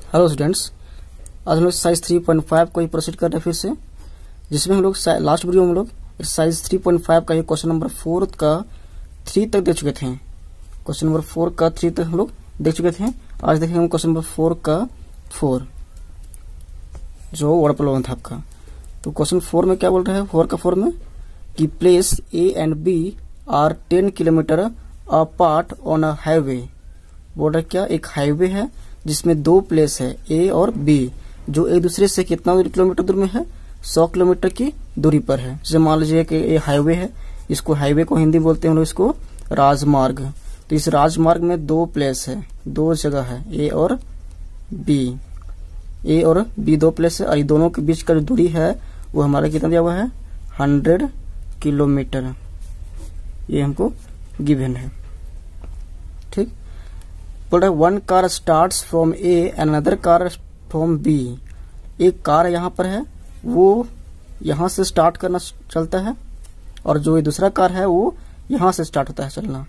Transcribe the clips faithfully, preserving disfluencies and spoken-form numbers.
Hello students, आज हम लोग एक्सरसाइज थ्री पॉइंट फाइव को ही प्रोसीड कर रहे हैं फिर से, जिसमें हम लोग लास्ट वीडियो में हम लोग एक्सरसाइज थ्री पॉइंट फाइव का ये क्वेश्चन नंबर फोर का थ्री तक देख चुके थे। क्वेश्चन नंबर फोर का थ्री तक हम लोग देख चुके थे। आज देखेंगे हम क्वेश्चन नंबर फोर का फोर, जो वर्ड प्रॉब्लम था आपका। तो क्वेश्चन फोर में क्या बोल रहा है, फोर का फोर में कि place A and B are ten kilometre apart on a highway. बोल रहा है क्या, एक हाईवे है जिसमें दो प्लेस है ए और बी, जो एक दूसरे से कितना किलोमीटर दूर में है, सौ किलोमीटर की दूरी पर है। जैसे मान लीजिए कि ये हाईवे है, इसको हाईवे को हिंदी बोलते हैं हम लोग इसको राजमार्ग। तो इस राजमार्ग में दो प्लेस है, दो जगह है, ए और बी। ए और बी दो प्लेस है और ये दोनों के बीच का जो दूरी है वो हमारा कितना दिया हुआ है, हंड्रेड किलोमीटर। ये हमको गिवन है। ठीक, बोल रहा है one car starts from A and another car from B. एक कार यहाँ पर है, वो यहाँ से स्टार्ट करना चलता है, और जो ये दूसरा कार है वो यहाँ से स्टार्ट होता है चलना।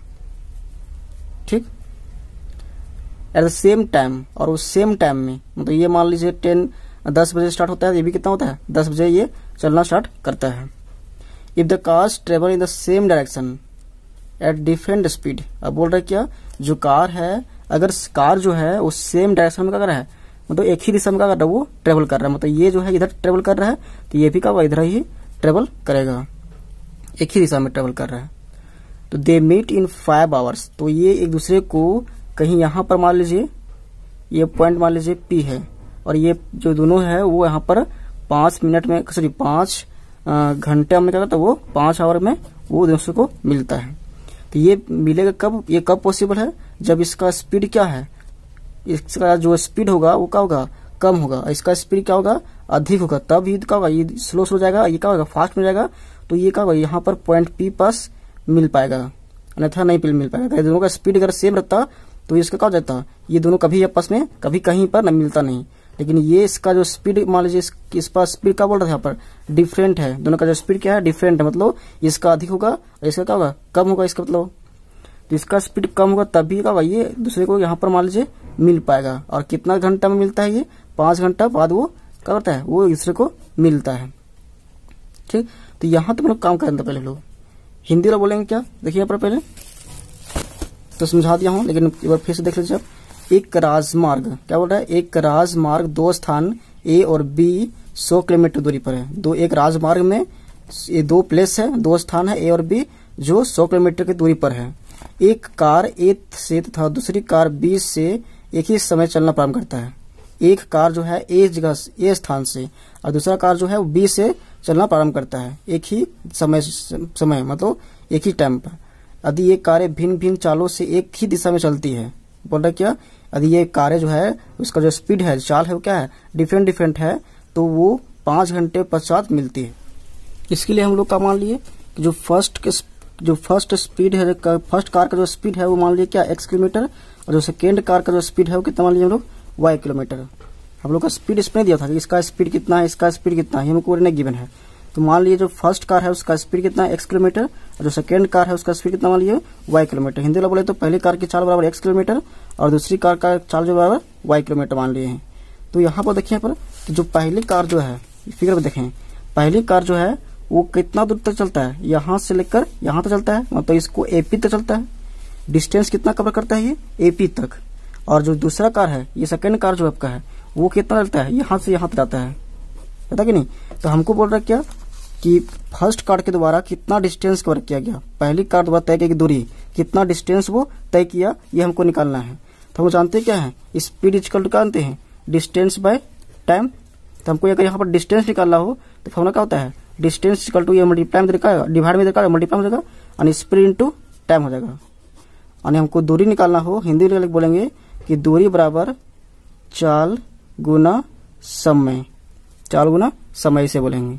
ठीक, एट द सेम टाइम, और उस सेम टाइम में, मतलब ये मान लीजिए टेन दस बजे स्टार्ट होता है, ये भी कितना होता है, दस बजे ये चलना स्टार्ट करता है। If the cars travel in the same direction at different speed. अब बोल रहा है क्या, जो कार है, अगर कार जो है वो सेम डायरेक्शन में क्या कर रहा है, मतलब एक ही दिशा में क्या कर रहा है, वो ट्रेवल कर रहा है। मतलब ये जो है इधर ट्रेवल कर रहा है, तो ये भी क्या इधर ही ट्रेवल करेगा, एक ही दिशा में ट्रेवल कर रहा है। तो they meet in five hours. तो ये एक दूसरे को कहीं यहाँ पर मान लीजिए, ये पॉइंट मान लीजिए पी है, और ये जो दोनों है वो यहाँ पर पांच मिनट में, सॉरी पांच घंटे में क्या करता है, वो पांच आवर में वो दूसरे को मिलता है। तो ये मिलेगा कब, ये कब पॉसिबल है, जब इसका स्पीड क्या है, इसका जो स्पीड होगा वो क्या होगा, कम होगा, इसका स्पीड क्या होगा, अधिक होगा। तब ये क्या होगा, ये स्लो स्लो जाएगा, ये क्या होगा, फास्ट में जाएगा। तो ये क्या होगा, यहाँ पर पॉइंट पी पास मिल पाएगा, अन्यथा नहीं मिल पाएगा। ये दोनों का स्पीड अगर सेम रहता तो इसका क्या हो जाता, ये दोनों कभी आपस में कभी कहीं पर न मिलता नहीं। लेकिन ये इसका जो स्पीड मान लीजिए, इस पर स्पीड क्या बोल रहा था, यहाँ पर डिफरेंट है, दोनों का जो स्पीड क्या है, डिफरेंट है। मतलब इसका अधिक होगा और इसका क्या होगा, कम होगा। इसका मतलब तो इसका स्पीड कम होगा, तभी क्या होगा, ये दूसरे को यहाँ पर मान लीजिए मिल पाएगा। और कितना घंटा में मिलता है, ये पांच घंटा बाद वो क्या करता है, वो दूसरे को मिलता है। ठीक, तो यहाँ तक हम लोग काम करेंगे। पहले लोग हिंदी वाला बोलेंगे क्या, देखिए यहाँ पर पहले तो समझा दिया हूँ, लेकिन एक बार फिर से देख लीजिए आप। एक राजमार्ग क्या बोल रहा है, एक राजमार्ग दो स्थान ए और बी सौ किलोमीटर दूरी पर है। दो एक राजमार्ग में ये दो प्लेस है, दो स्थान है ए और बी, जो सौ किलोमीटर की दूरी पर है। एक कार ए से तथा दूसरी कार बी से एक ही समय चलना प्रारंभ करता है। एक कार जो है ए जगह ए स्थान से, और दूसरा कार जो है वो बी से चलना प्रारंभ करता है, एक ही समय समय मतलब एक ही टाइम पर। यदि ये कारें भिन्न भिन्न चालों से एक ही दिशा में चलती है, बोल रहा क्या, यदि ये कारें जो है उसका जो स्पीड है, चाल है, वो क्या है, डिफरेंट डिफरेंट है, तो वो पांच घंटे पश्चात मिलती है। इसके लिए हम लोग का मान लिए कि जो फर्स्ट के जो फर्स्ट स्पीड है, फर्स्ट कार का जो स्पीड है वो मान लीजिए क्या, एक्स किलोमीटर, और जो सेकेंड कार का जो स्पीड है वो कितना मान लीजिए हम लोग, वाई किलोमीटर। हम लोग का स्पीड इसमें दिया था कि इसका स्पीड कितना है, इसका स्पीड कितना है, हमको नहीं गिवन है। तो मान लीजिए जो फर्स्ट कार है उसका स्पीड कितना है, एक्स किलोमीटर, और जो सेकेंड कार है उसका स्पीड कितना मान लीजिए, वाई किलोमीटर। हिंदी वाला बोले तो पहली कार की चाल बराबर एक्स किलोमीटर और दूसरी कार का चाल जो बराबर वाई किलोमीटर मान लिए हैं। तो यहाँ पर देखिए, यहाँ पर जो पहली कार जो है, फिगर में देखें, पहली कार जो है वो कितना दूर तक चलता है, यहाँ से लेकर यहाँ तक चलता है, मतलब इसको एपी तक चलता है। डिस्टेंस कितना कवर करता है, ये एपी तक। और जो दूसरा कार है, ये सेकंड कार जो आपका है, वो कितना चलता है, यहाँ से यहाँ तक जाता है, पता कि नहीं। तो हमको बोल रहा है क्या कि फर्स्ट कार के द्वारा कितना डिस्टेंस कवर किया गया, पहली कार द्वारा तय की दूरी कितना डिस्टेंस वो तय किया, ये हमको निकालना है। तो हम जानते क्या है, स्पीड इक्वल टू जानते हैं डिस्टेंस बाय टाइम। तो हमको अगर यहाँ पर डिस्टेंस निकालना हो तो फॉर्मूला क्या होता है, डिस्टेंस इक्वल टू ये मल्टीप्लाई में दिखाएगा, डिवाइड में दिखाएगा, मल्टीप्लाई हो जाएगा, और स्पीड इंटू टाइम हो जाएगा। और हमको दूरी निकालना हो, हिंदी में बोलेंगे कि दूरी बराबर चाल गुना समय, चाल गुना समय से बोलेंगे।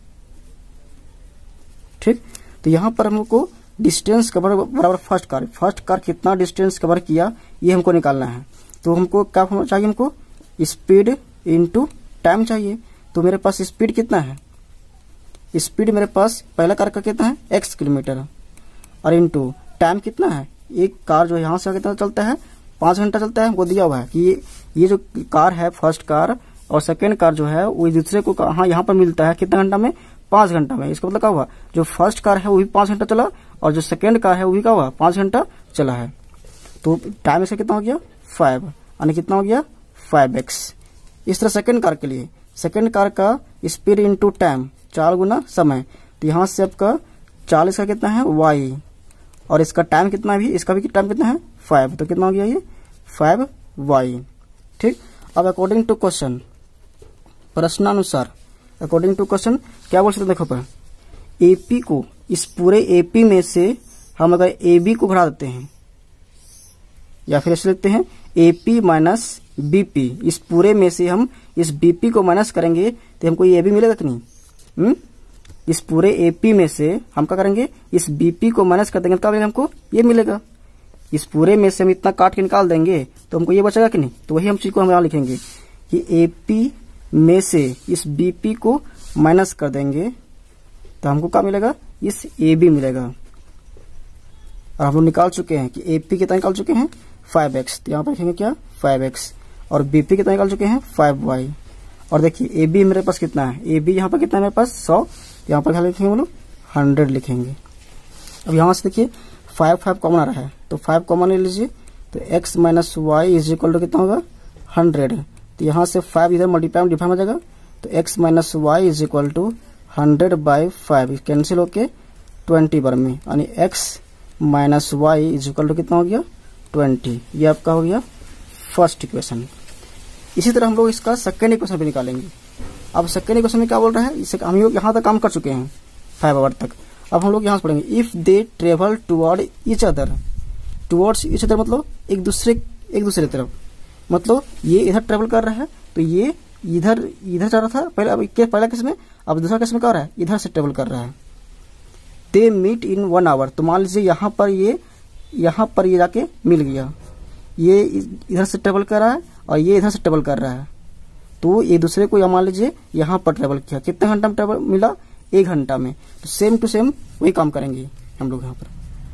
ठीक, तो यहाँ पर हमको डिस्टेंस कवर बराबर फर्स्ट कार, फर्स्ट कार कितना डिस्टेंस कवर किया ये हमको निकालना है। तो हमको क्या चाहिए, हमको स्पीड इंटू टाइम चाहिए। तो मेरे पास स्पीड कितना है, स्पीड मेरे पास पहला कार का कितना है, एक्स किलोमीटर, और इंटू टाइम कितना है, एक कार जो यहाँ से कितना चलता है, पाँच घंटा चलता है, हमको दिया हुआ है कि ये ये जो कार है फर्स्ट कार और सेकेंड कार जो है वो दूसरे को कहाँ यहाँ पर मिलता है कितना घंटा में, पाँच घंटा में। इसका मतलब क्या हुआ, जो फर्स्ट कार है वो भी पाँच घंटा चला और जो सेकेंड कार है वो भी क्या हुआ, पाँच घंटा चला है। तो टाइम इसका कितना हो गया, फाइव, यानी कितना हो गया, फाइव एक्स। इस तरह सेकेंड कार के लिए सेकेंड कार का स्पीड इंटू टाइम, चार गुना समय, तो यहाँ से आपका चालीस का कितना है, वाई, और इसका टाइम कितना है भी, इसका भी टाइम कितना है, फाइव, तो कितना हो गया ये, फाइव वाई। ठीक, अब अकॉर्डिंग टू क्वेश्चन, प्रश्नानुसार, अकॉर्डिंग टू क्वेश्चन क्या बोल सकते हैं, देखो पर एपी को, इस पूरे एपी में से हम अगर ए बी को घटा देते हैं या फिर ऐसे लिखते हैं एपी माइनस बीपी, इस पूरे में से हम इस बीपी को माइनस करेंगे तो हमको ये ए बी मिलेगा कि नहीं। हुँ? इस पूरे एपी में से हम क्या करेंगे, इस बीपी को माइनस कर देंगे तो क्या मिलेगा हमको, ये मिलेगा। इस पूरे में से हम इतना काट के निकाल देंगे तो हमको ये बचेगा कि नहीं, तो वही हम चीज को हम यहाँ लिखेंगे कि एपी में से इस बीपी को माइनस कर देंगे तो हमको क्या मिलेगा, इस ए बी मिलेगा। और हम लोग निकाल चुके हैं कि एपी कितना निकाल चुके हैं, फाइव एक्स, तो यहाँ पर लिखेंगे क्या, फाइव एक्स, और बीपी कितना निकाल चुके हैं, फाइव वाई। और देखिए ए बी मेरे पास कितना है, ए बी यहाँ पर कितना है मेरे पास, सौ, यहाँ पर क्या लिखेंगे हम लोग, हंड्रेड लिखेंगे। अब यहाँ से देखिए फाइव फाइव कॉमन आ रहा है तो फाइव कॉमन ले लीजिए, तो x minus y is equal to कितना होगा, हंड्रेड। तो यहाँ से फाइव इधर मल्टीप्लाई डिफाइन हो जाएगा, तो x minus y is equal to hundred by five, cancel होके ट्वेंटी बार में, यानी x minus y is equal to कितना हो गया, ट्वेंटी। ये आपका हो गया फर्स्ट इक्वेशन। इसी तरह हम लोग इसका सेकेंड इक्वेशन भी निकालेंगे। अब सेकेंड इक्वेशन में क्या बोल रहा है, इसे हम लोग यहाँ तक काम कर चुके हैं फाइव आवर तक। अब हम लोग यहाँ से पढ़ेंगे, if they travel toward each other, towards each other मतलब एक दूसरे एक दूसरे तरफ, मतलब ये इधर ट्रेवल कर रहा है तो ये इधर इधर जा रहा था पहले, अब पहला केस में, अब दूसरा केस में क्या हो रहा है, इधर से ट्रेवल कर रहा है। They meet in one hour, तो मान लीजिए यहाँ पर ये यहाँ पर ये जाके मिल गया, ये इधर से ट्रेवल कर रहा है और ये इधर से ट्रेवल कर रहा है, तो ये दूसरे को या मान लीजिए यहाँ पर ट्रेवल किया, कितने घंटा में ट्रेवल मिला, एक घंटा में। तो सेम टू सेम वही काम करेंगे हम लोग यहाँ पर।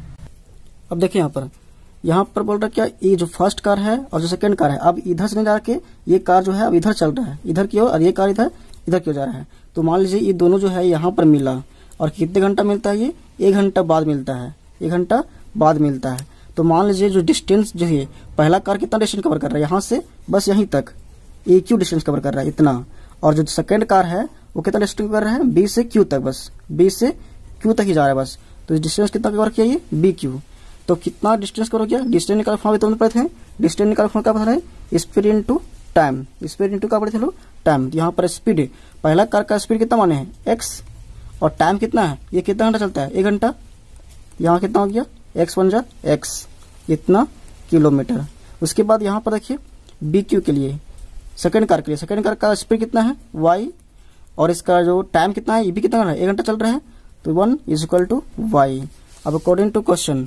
अब देखिए यहाँ पर यहाँ पर बोल रहा क्या, ये जो फर्स्ट कार है और जो सेकंड कार है, अब इधर से नहीं जाके ये कार जो है अब इधर चल रहा है, इधर की ओर, और ये कार इधर इधर क्यों जा रहा है। तो मान लीजिए ये दोनों जो है यहाँ पर मिला और कितने घंटा मिलता है, ये एक घंटा बाद मिलता है, एक घंटा बाद मिलता है। तो मान लीजिए जो डिस्टेंस जो है, पहला कार कितना डिस्टेंस कवर कर रहा है, यहाँ से बस यहीं तक ए क्यू डिस्टेंस कवर कर रहा है इतना, और जो सेकंड कार है वो कितना डिस्टेंस कर रहा है, बी से क्यू तक, बस बी से क्यू तक ही जा रहा है बस। तो डिस्टेंस कितना कवर किया, ये बी क्यू। तो कितना डिस्टेंस कवर किया, डिस्टेंस निकाल फॉर्म तो पढ़े थे, डिस्टेंस निकाल फॉर्म क्या पता है, speed into time, speed into क्या पढ़े थे लोग, टाइम। यहाँ पर स्पीड, पहला कार का स्पीड कितना माने हैं, एक्स, और टाइम कितना है, ये कितना घंटा चलता है, एक घंटा। यहाँ कितना हो गया, एक्स वन जा एक्स, इतना किलोमीटर। उसके बाद यहाँ पर देखिए बी क्यू के लिए, सेकंड कार के लिए, सेकंड कार का स्पीड कितना है, वाई, और इसका जो टाइम कितना है, ये भी कितना है, एक घंटा चल रहा है, तो one is equal to y. अब अकॉर्डिंग टू क्वेश्चन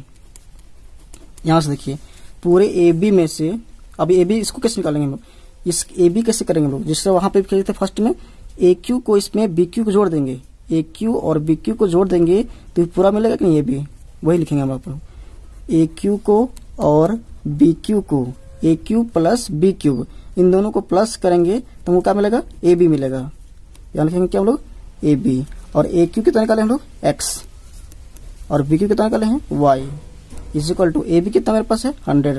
यहाँ से देखिए पूरे ए बी में से, अब ए बी इसको कैसे निकालेंगे हम लोग, इस ए बी कैसे करेंगे लोग, जिससे वहां पे खेले थे फर्स्ट में, ए क्यू को इसमें बी क्यू को जोड़ देंगे, ए क्यू और बी क्यू को जोड़ देंगे तो पूरा मिलेगा कि नहीं, ए बी वही लिखेंगे हम लोग, ए क्यू को और बी क्यू को, A Q plus B Q, इन दोनों को प्लस करेंगे तो हमको क्या मिलेगा, ए बी मिलेगा। यहाँ लिखेंगे क्या हम लोग, ए बी, और ए क्यू कितना निकाले हम लोग, एक्स, और बी क्यू कितना निकाले हैं, y, is equal to A B कितना मेरे पास है, हंड्रेड।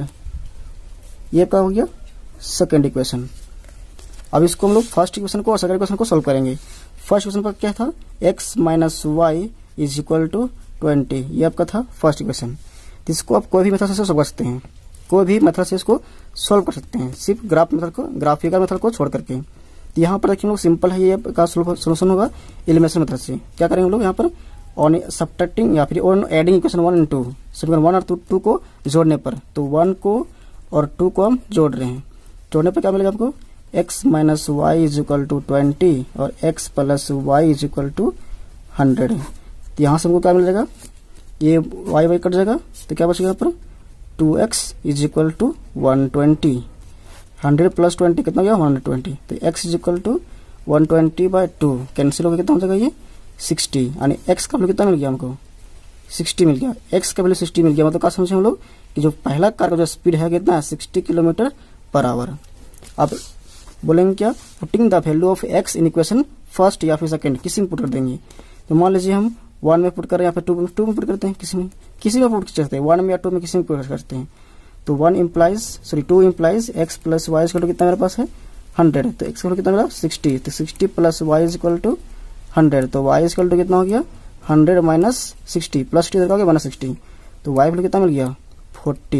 ये क्या हो गया सेकेंड इक्वेशन। अब इसको हम लोग फर्स्ट इक्वेशन को और सेकंड इक्वेशन को सोल्व करेंगे। फर्स्ट इक्वेशन पर क्या था, x minus y is equal to twenty, ये आपका था फर्स्ट इक्वेशन। इसको आप कोई भी मेथड से सोल्व कर सकते हैं, कोई भी मेथड से इसको सोल्व कर सकते हैं, सिर्फ ग्राफ मेथड को, ग्राफिकल मेथड को छोड़ करके। तो यहाँ पर देखिए लोग सिंपल है, ये का सोल्यूशन होगा एलिमिनेशन मेथड से। क्या करेंगे लोग यहाँ पर, ऑन सब्ट्रैक्टिंग या फिर on adding equation one and two, सिर्फ वन और टू, टू को जोड़ने पर, तो वन को और टू को हम जोड़ रहे हैं, जोड़ने पर क्या मिलेगा आपको, x minus y is equal to twenty और x plus y is equal to hundred. तो यहाँ से हमको क्या मिल जाएगा, ये वाई वाई कट जाएगा तो क्या बचेगा यहाँ पर, two x is equal to one twenty, hundred plus twenty कितना हो गया, वन ट्वेंटी। तो x is equal to one twenty by two, cancel हो गया, कितना हो जाएगा ये सिक्सटी, यानी एक्स का वैल्यू कितना मिल गया हमको, सिक्सटी मिल गया, एक्स का वैल्यू सिक्सटी मिल गया। मतलब क्या समझे हम लोग कि जो पहला कार का जो स्पीड है कितना है, सिक्सटी किलोमीटर पर आवर। अब बोलेंगे क्या, putting the value of x in equation first या फिर सेकंड, किसी में पुट कर देंगे। तो मान लीजिए हम वन में पुट कर रहे हैं या फिर टू में टू में पुट करते हैं, किसी में किसी में पुट करते हैं, वन में या टू में किसी में पुट करते हैं। तो one implies sorry two implies x plus y equal to कितना मेरे पास है हंड्रेड, तो एक्स इक्वल कितना मिला सिक्सटी, तो sixty plus y equal to hundred, तो वाई इक्वल टू कितना हो गया hundred minus sixty plus t हो गया माइनस सिक्सटी, तो वाई वैल्यू कितना मिल गया फोर्टी।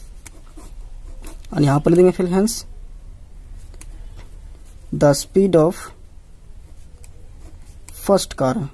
और यहां पर देंगे फिर hence the speed of first car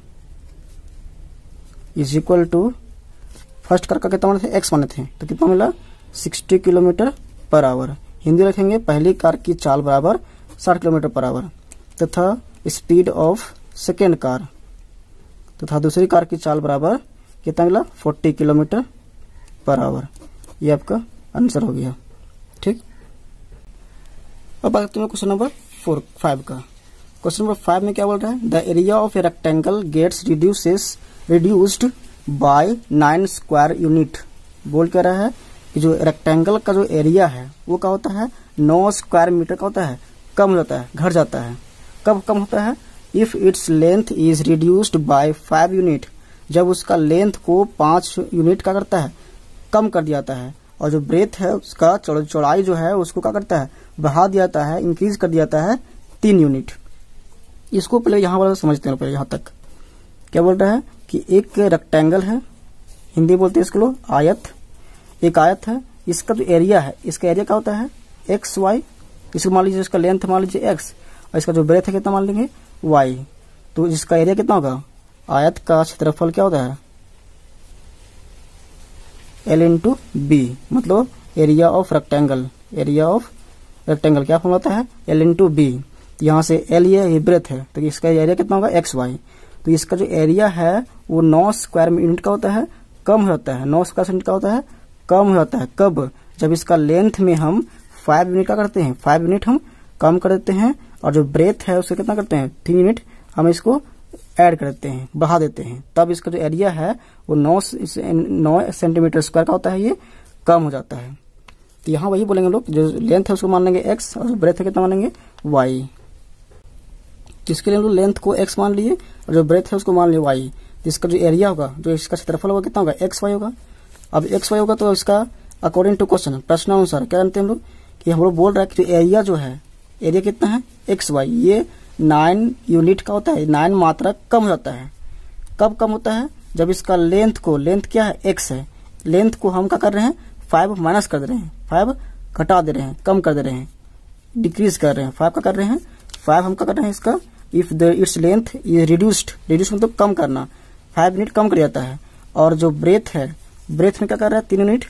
is equal to, first car का कितना माने थे एक्स माने थे, तो कितना मिला sixty kilometre per hour. Hindi लिखेंगे पहली कार की चाल बराबर साठ किलोमीटर पर आवर, तथा स्पीड ऑफ सेकेंड कार तथा दूसरी कार की चाल बराबर कितना मिला फोर्टी किलोमीटर पर आवर। ये आपका आंसर हो गया। ठीक, अब बात करते हैं क्वेश्चन नंबर फोर फाइव का। क्वेश्चन नंबर फाइव में क्या बोल रहा है, the area of a rectangle gets reduces reduced by nine square unit. बोल क्या रहा है कि जो रेक्टेंगल का जो एरिया है वो क्या होता है नौ स्क्वायर मीटर का होता है, कम हो जाता है, घट जाता है। कब कम होता है, if its length is reduced by five unit, जब उसका लेंथ को पांच यूनिट का करता है, कम कर दिया जाता है। और जो ब्रेथ है उसका चौड़ाई जो है उसको क्या करता है बढ़ा दिया जाता है, इंक्रीज कर दिया जाता है तीन यूनिट। इसको पहले यहाँ वाला समझते हैं, पहले यहाँ तक क्या बोल रहा है कि एक रेक्टेंगल है, हिंदी बोलते हैं इसको लोग आयत, एक आयत है, इसका जो एरिया है, इसका एरिया क्या होता है एक्स वाई, इसको मान लीजिए इसका लेंथ मान लीजिए एक्स और इसका जो ब्रेथ है कितना मान लेंगे वाई, तो इसका एरिया कितना होगा, आयत का क्षेत्रफल क्या होता है एल इंटू बी, मतलब area of rectangle, area of rectangle क्या फॉर्म होता है एल इंटू बी। यहाँ से एल ये ब्रेथ है, तो इसका एरिया कितना होगा एक्स वाई, तो इसका जो एरिया है वो नौ स्क्वायर यूनिट का होता है, कम हो जाता है, नौ स्क्वायर यूनिट का होता है, कम हो जाता है। कब, जब इसका लेंथ में हम फाइव यूनिट का करते हैं, फाइव यूनिट हम कम कर देते हैं, और जो ब्रेथ है उससे कितना करते हैं तीन यूनिट हम इसको ऐड कर देते हैं, बढ़ा देते हैं, तब इसका जो एरिया है वो नौ नौ सेंटीमीटर स्क्वायर का होता है, ये कम हो जाता है। तो यहाँ वही बोलेंगे लोग, जो लेंथ है उसको मान लेंगे एक्स और जो ब्रेथ है कितना मानेंगे वाई। जिसके लिए हम लोग लेंथ को एक्स मान लिए और जो ब्रेथ है उसको मान लिए वाई, जिसका जो एरिया होगा, जो इसका क्षेत्रफल होगा कितना होगा एक्स वाई होगा। अब एक्स वाई होगा तो इसका अकॉर्डिंग टू क्वेश्चन प्रश्नानुसार क्या जानते हैं हम लोग कि हम लोग बोल रहा है कि जो एरिया जो है, एरिया कितना है एक्स वाई, ये नाइन यूनिट का होता है, नाइन मात्रा कम हो जाता है। कब कम होता है, जब इसका लेंथ को, लेंथ क्या है एक्स है, लेंथ को हम क्या कर रहे हैं फाइव माइनस कर दे रहे हैं, फाइव घटा दे रहे हैं, कम कर दे रहे हैं, डिक्रीज कर रहे हैं, फाइव का कर रहे हैं, फाइव हम क्या कर रहे हैं इसका, if the its length is reduced, reduce मतलब कम करना, फाइव यूनिट कम कर जाता है। और जो ब्रेथ है, ब्रेथ में क्या कर रहा है तीन यूनिट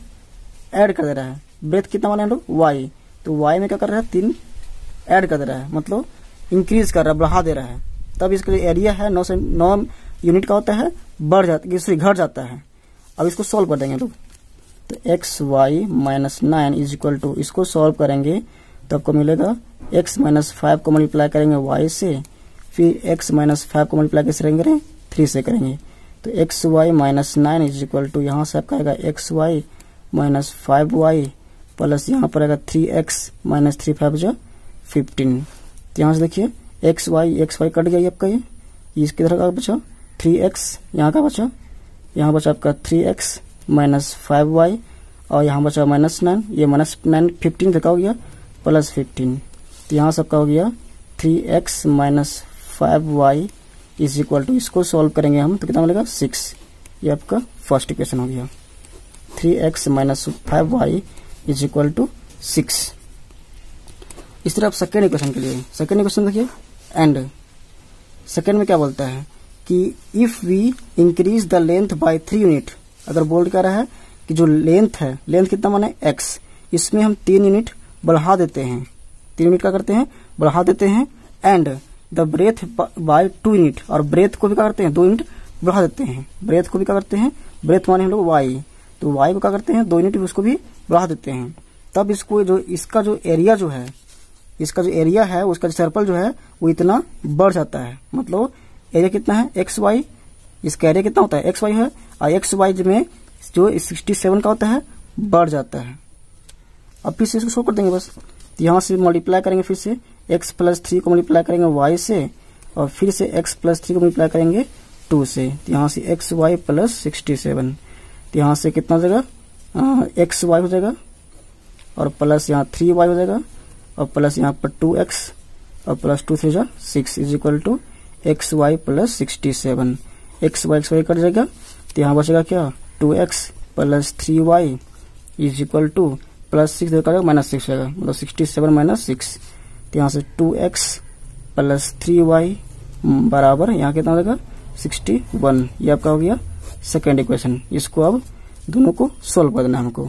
ऐड कर दे रहा है, ब्रेथ कितना माने हम लोग वाई, तो वाई में क्या कर रहा है तीन ऐड कर दे रहा है, मतलब इंक्रीज कर रहा है, बढ़ा दे रहा है। तब इसका एरिया है नौ से नौ यूनिट का होता है, बढ़ जाता है, घट जाता है। अब इसको सॉल्व कर देंगे लोग, तो x y minus nine is equal to, इसको सॉल्व करेंगे तो आपको मिलेगा एक्स माइनस फाइव को मल्टीप्लाई करेंगे वाई से, फिर एक्स माइनस फाइव को मल्टीप्लाई कैसे करेंगे थ्री से करेंगे, तो x y minus nine is equal to, यहाँ से आपका आएगा x y minus five y plus यहाँ पर आएगा three x minus three five जो फिफ्टीन। तो यहाँ से देखिए x y x y cut गया आपका, ये इसकी तरह का बचा थ्री एक्स, यहाँ का बचा, यहाँ बचा आपका three x minus five y और यहाँ बचा माइनस नाइन, ये माइनस नाइन फिफ्टीन का हो गया प्लस फिफ्टीन, तो यहाँ सबका हो गया three x minus five y is equal to, इसको सॉल्व करेंगे हम तो कितना मिलेगा सिक्स। ये आपका फर्स्ट इक्वेशन हो गया, three x minus five y is equal to six. इस तरह आप सेकेंड इक्वेशन के लिए, सेकेंड इक्वेशन देखिए, एंड सेकेंड में क्या बोलता है कि if we increase the length by three unit, अगर बोल्ड क्या रहा है कि जो लेंथ है, लेंथ कितना माने एक्स, इसमें हम तीन यूनिट बढ़ा देते हैं, तीन यूनिट क्या करते हैं बढ़ा देते हैं, and the breadth by two unit, और ब्रेथ को भी क्या करते हैं दो यूनिट बढ़ा देते हैं, ब्रेथ को भी क्या करते हैं, ब्रेथ माने हम लोग वाई, तो वाई को क्या करते हैं दो यूनिट उसको भी बढ़ा देते हैं। तब इसको जो इसका जो एरिया जो है, इसका जो एरिया है उसका जो सर्कल जो है वो इतना बढ़ जाता है, मतलब एरिया कितना है एक्स वाई इसका एरिया कितना होता है, एक्स वाई है, और एक्स वाई में जो सिक्सटी सेवन का होता है बढ़ जाता है। अब फिर से इसको सोल्व कर देंगे बस। तो यहाँ से मल्टीप्लाई करेंगे, फिर से x प्लस थ्री को मल्टीप्लाई करेंगे y से, और फिर से x प्लस थ्री को मल्टीप्लाई करेंगे टू से। तो यहाँ से x y plus sixty seven, तो यहाँ से कितना हो जाएगा, एक्स वाई हो जाएगा, और प्लस यहाँ थ्री वाई हो जाएगा, और प्लस यहाँ पर टू एक्स, और प्लस टू थ्री जा six is equal to x y plus sixty seven. X y x y cut जाएगा, तो यहाँ बचेगा क्या, two x plus three y is equal to plus six करेगा माइनस सिक्स होगा, मतलब सिक्सटी सेवन माइनस सिक्स। तो यहाँ से two x plus three y बराबर यहाँ कितना हो जाएगा, सिक्सटी वन। ये आपका हो गया सेकेंड इक्वेशन। इसको अब दोनों को सोल्व कर देना हमको।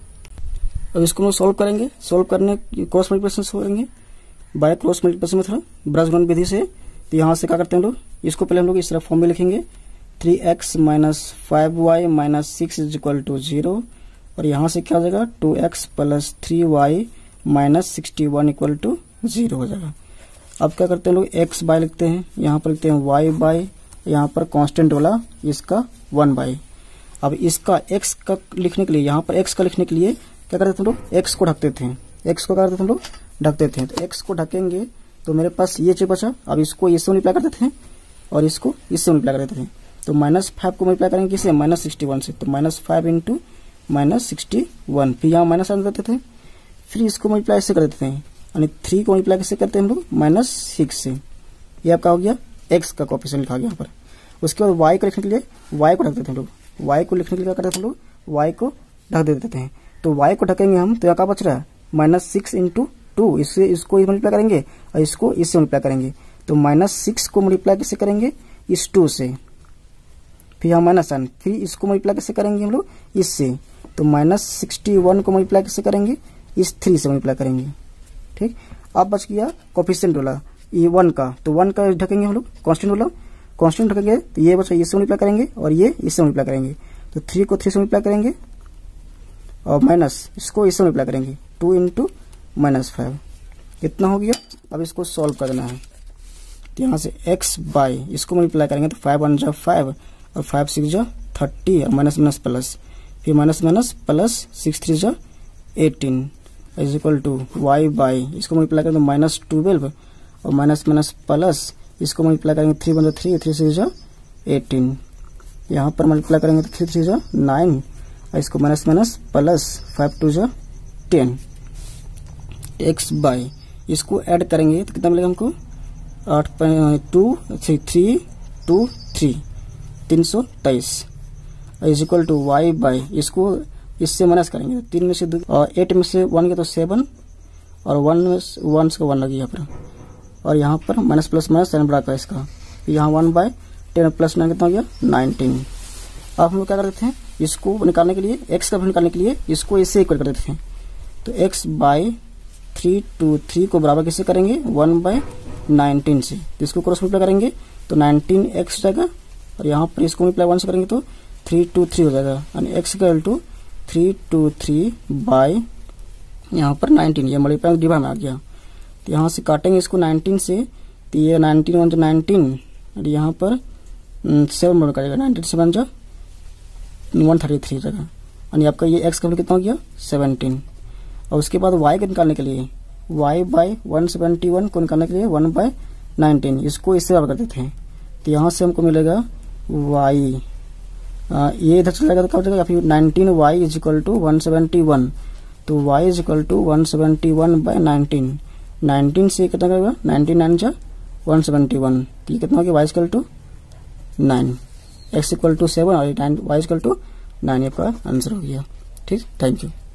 अब इसको हम सोल्व करेंगे। सोल्व करने क्रॉस मल्टीप्लिकेशन करेंगे बाय क्रॉस मल्टीप्लिकेशन मेथड ब्रश गुणन विधि से। तो यहाँ से क्या करते हैं हम लोग, इसको पहले हम लोग इस तरह फॉर्म में लिखेंगे, three x minus five y minus six is equal to zero, और यहाँ से क्या हो जाएगा, two x plus three y minus sixty one equal to zero हो जाएगा। अब क्या करते हैं लोग, एक्स बाय लिखते हैं, यहाँ पर लिखते हैं वाई बाय, यहाँ पर कांस्टेंट वाला इसका वन बाई। अब इसका एक्स का लिखने के लिए, यहाँ पर एक्स का लिखने के लिए क्या करते थे लोग, एक्स को ढकते थे, एक्स को क्या करते थे हम लोग, ढकते थे। तो एक्स को ढकेंगे तो मेरे पास ये चीज बचा। अब इसको इससे मल्टीप्लाई करते थे और इसको इससे मल्टीप्लाई करते थे। तो माइनस फाइव को मल्टीप्लाई करेंगे किससे, माइनस सिक्सटी वन से। तो minus five into minus sixty one, फिर यहाँ माइनस आंसर देते थे। फिर इसको मल्टीप्लाई से करते थे, यानी थ्री को मल्टीप्लाई कैसे करते हैं हम लोग, माइनस सिक्स से। ये आपका हो गया एक्स का कोएफिशिएंट लिखा गया यहाँ पर। उसके बाद वाई को लिखने के लिए वाई को ढक देते हैं लोग, वाई को लिखने के लिए क्या करते थे लोग, वाई को ढक देते हैं। तो वाई को ढकेंगे हम, तो यहाँ क्या बच रहा है, माइनस सिक्स इंटू टू, इससे इसको मल्टीप्लाई करेंगे और इसको इससे मल्टीप्लाई करेंगे। तो माइनस सिक्स को मल्टीप्लाई कैसे करेंगे, इस टू से, फिर यहाँ माइनस वन, फिर इसको मल्टीप्लाई कैसे करेंगे हम लोग, इससे। तो माइनस सिक्सटी वन को मल्टीप्लाई कैसे करेंगे, इस थ्री से मल्टीप्लाई करेंगे। ठीक, अब बच गया कोएफिशिएंट वाला ये वन का, तो वन का ढकेंगे हम लोग, कांस्टेंट वाला कांस्टेंट ढकेंगे। तो ये बचा, इससे मल्टीप्लाई करेंगे और ये इससे मल्टीप्लाई करेंगे। तो थ्री को थ्री से मल्टीप्लाई करेंगे और माइनस इसको इससे मल्टीप्लाई करेंगे, टू इंटू माइनस फाइव, कितना हो गया। अब इसको सॉल्व कर देना है। तो यहाँ से x बाई इसको मल्टीप्लाई करेंगे, तो फाइव वन जा फाइव और फाइव सिक्स जा थर्टी और माइनस माइनस प्लस, फिर minus minus plus six three जा eighteen is equal to y by इसको मल्टीप्लाई करेंगे माइनस ट्वेल्व और माइनस माइनस प्लस इसको मल्टीप्लाई करेंगे थ्री वन जा थ्री, थ्री सिक्स जा एटीन, यहाँ पर मल्टीप्लाई करेंगे तो थ्री थ्री जा नाइन और इसको minus minus plus five two जा टेन। एक्स बाई इसको ऐड करेंगे तो कितना मिलेगा हमको, आठ two three three two three तीन सौ तेईस is equal to y by इसको इससे माइनस करेंगे, तीन में से दो और एट में से वन गया तो सेवन और वन में वन से वन लगी यहाँ पर, और यहाँ पर माइनस प्लस माइनस टेन बड़ा का इसका, यहाँ one by ten plus nine कितना हो गया, नाइनटीन। अब हम लोग क्या करते थे, इसको निकालने के लिए एक्स का वैल्यू निकालने के लिए इसको इससे इक्वल कर देते थे। तो x by three two three को बराबर कैसे करेंगे, वन बाय नाइनटीन से। तो इसको क्रॉस मल्टीप्लाई करेंगे तो नाइनटीन एक्स जाएगा और यहाँ पर इसको मल्टीप्लाई वन से करेंगे तो थ्री टू थ्री हो जाएगा, यानी x equal to three two three by यहाँ पर नाइनटीन, ये मल्टीप्लाई डिवाइड में आ गया। तो यहाँ से काटेंगे इसको नाइनटीन से, तो ये नाइनटीन वन जो नाइनटीन और यहाँ पर सेवन बन करेगा, नाइनटीन सेवन जो वन थर्टी थ्री जगह, यानी आपका ये एक्स का वैल्यू कितना हो गया, सेवनटीन। और उसके बाद वाई को निकालने के लिए y by one seventy one को निकालने के लिए वन बाई नाइनटीन इसको इससे बराबर कर देते हैं। तो यहाँ से हमको मिलेगा वाई, ये इधर चला जाएगा तो क्या हो जाएगा, फिर nineteen Y is equal to one seventy one, तो Y is equal to one seventy one by nineteen, nineteen से कितना करेगा, नाइनटीन नाइन जा वन सेवेंटी वन, तो ये कितना हो गया, Y equal to nine, X equal to seven और वाई इक्वल टू नाइन, ये आपका आंसर हो गया। ठीक, थैंक यू।